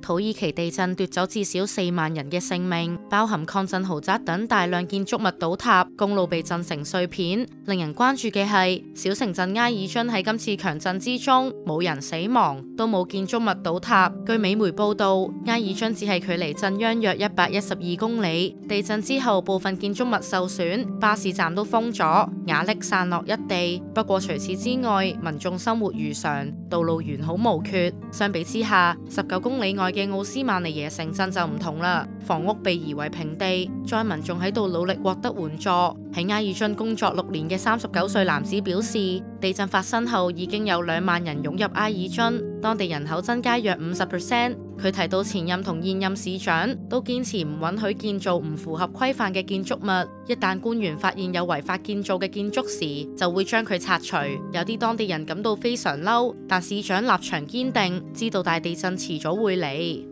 土耳其地震奪走至少4萬人嘅性命，包含抗震豪宅等大量建築物倒塌，公路被震成碎片。令人關注嘅係，小城鎮埃爾津喺今次強震之中冇人死亡，都冇建築物倒塌。據美媒報道，埃爾津只係距離震央約112公里。地震之後，部分建築物受損，巴士站都封咗，瓦礫散落一地。不過除此之外，民眾生活如常，道路完好無缺。相比之下，19公里外嘅奧斯曼尼耶城鎮就唔同啦，房屋被夷為平地，災民仲喺度努力獲得援助。喺埃爾津工作6年嘅39歲男子表示，地震發生後已經有2萬人湧入埃爾津，當地人口增加約50%。佢提到前任同現任市長都堅持唔允許建造唔符合規範嘅建築物，一旦官員發現有違法建造嘅建築時，就會將佢拆除。有啲當地人感到非常嬲，但市長立場堅定，知道大地震遲早會嚟。